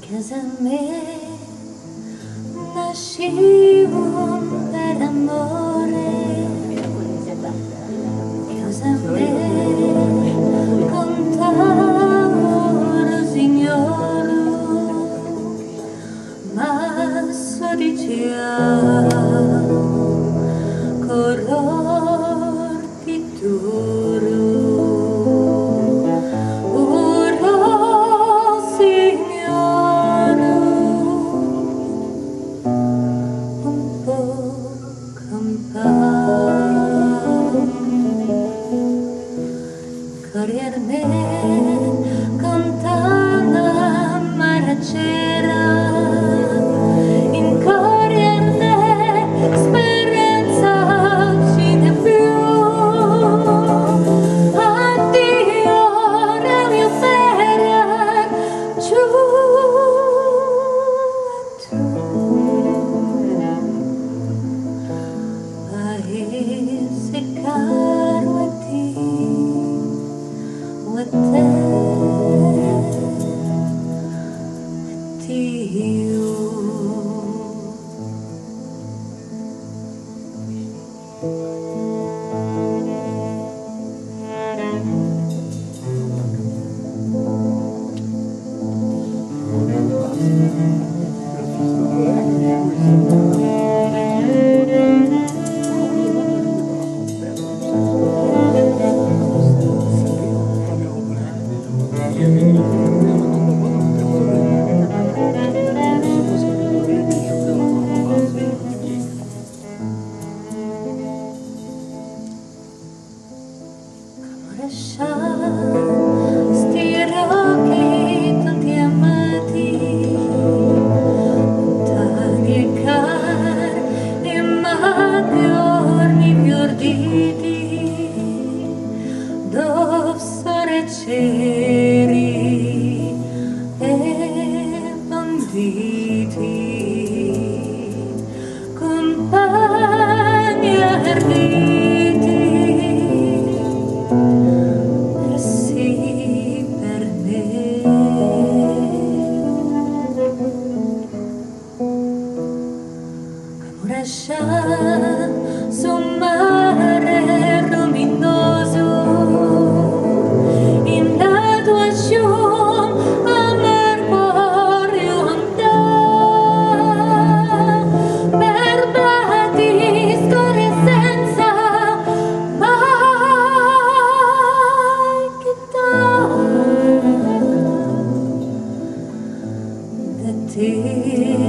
Casa me nascivo per amore, casa me contavo rosignolo, ma so diceva color di duro. Correrme contana maracera, in corriente speranza ci ne più. Addio mio pera, giù tu vai seccare with you. Sti occhi tanti amati, lontani e cari, ma giorni più arditi, dove sorreceri e banditi, compagni arditi. Su un mare luminoso, in la tua scium amor voglio andare, per batiscore senza mai chiedere da te.